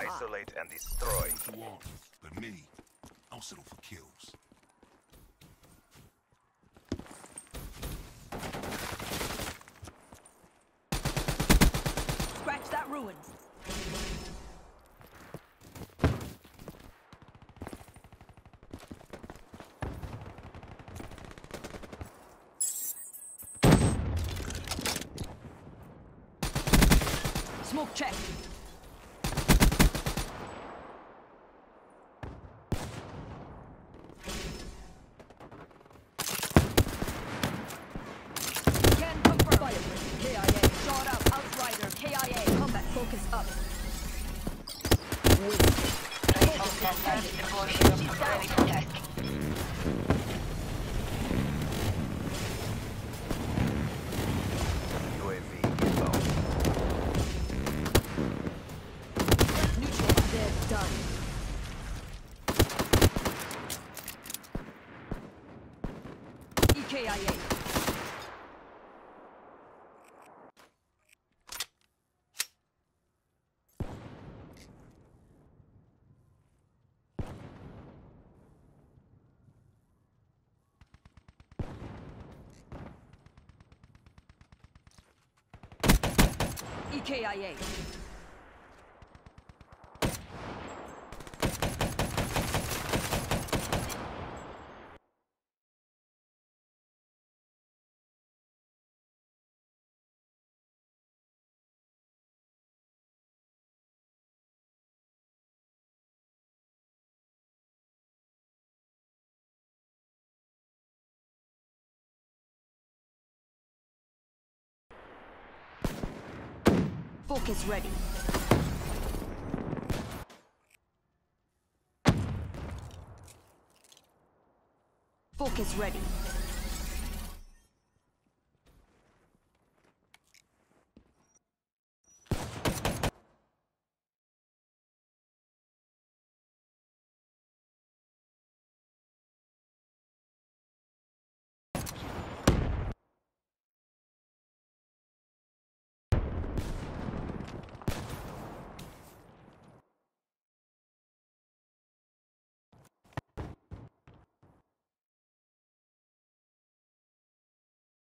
Isolate and destroy. You are, but me, I'll settle for kills. Scratch that ruins. Smoke check. Can confirm. Fire. KIA. Shot out. Outrider. KIA. Combat focus up. Ready for task. UAV inbound. Neutral. They're done. EKIA. EKIA. Focus ready. Focus ready.